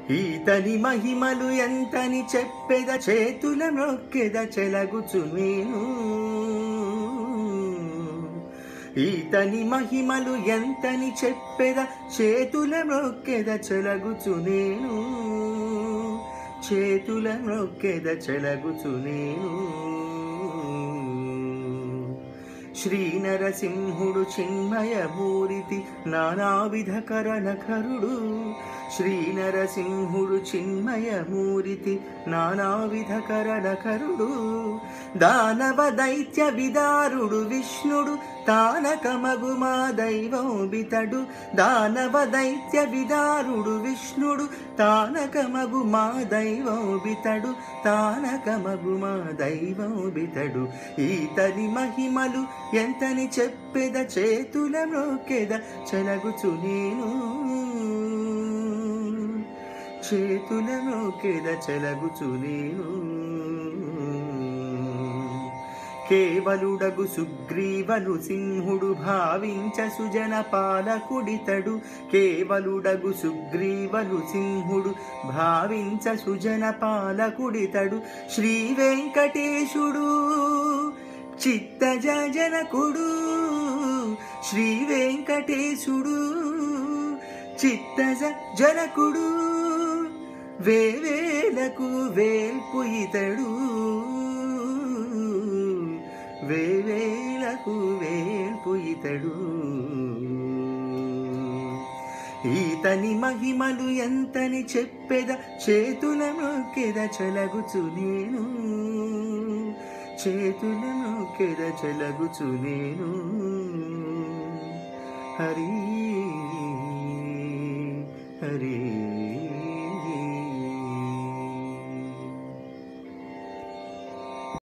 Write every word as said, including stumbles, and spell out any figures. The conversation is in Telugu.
ఈతని మహిమలు ఎంతని చెప్పెద చేతుల మొక్కెద చెలగుచు నేను ఈతని మహిమలు ఎంతని చెప్పెద చేతుల మొక్కెద చెలగుచు నేను చేతుల మొక్కెద చెలగుచు నేను శ్రీ నరసింహుడు చిన్మయమూరితి నానావిధ కరణకరుడు శ్రీ నరసింహుడు చిన్మయమూరితి నానావిధ కరణకరుడు దానవ దైత్య విదారుడు విష్ణుడు తానకమగు మా దైవం బితడు దానవ దైత్య విదారుడు విష్ణుడు తానకమగు మా దైవం బితడు తానకమగు మా దైవం బితడు ఈతని మహిమలు ఎంతని చెప్పెద చేతుల మొక్కెద చెలగుచు నేను చేతుల మొక్కెద చెలగుచు నేను కేవలుడగు సుగ్రీవను సింహుడు భావించ సుజన పాలకుడితడు కేవలుడగు సుగ్రీవను సింహుడు భావించ సుజన పాలకుడితడు శ్రీ వెంకటేశుడు చిత్తజ జనకుడు శ్రీ వెంకటేశుడు చిత్తజ జనకుడు వేవేలకు వేల్పు ఇతడు వేవేలకు వేల్పు ఇతడు ఈతని మహిమలు ఎంతని చెప్పెద చేతుల మొక్కెద చెలగుచు నేను చేతుల మొక్కెద చెలగుచు నేను హరి హరి